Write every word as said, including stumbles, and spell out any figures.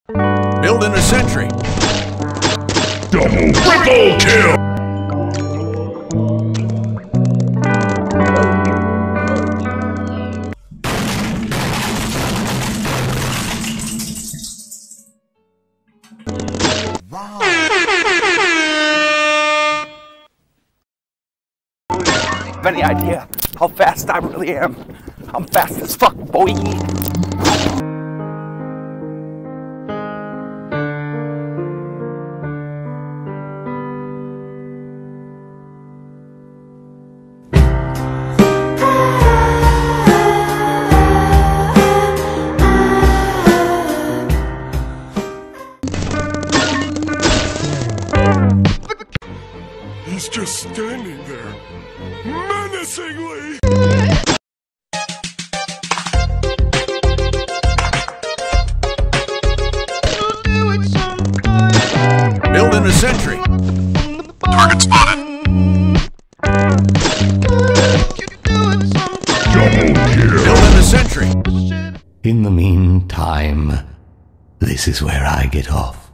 Building a sentry. Double triple kill. Wow. Have any idea how fast I really am? I'm fast as fuck, boy. He's just standing there, menacingly! Building a sentry. Target spotted! Double kill! Building a sentry. In the meantime, this is where I get off.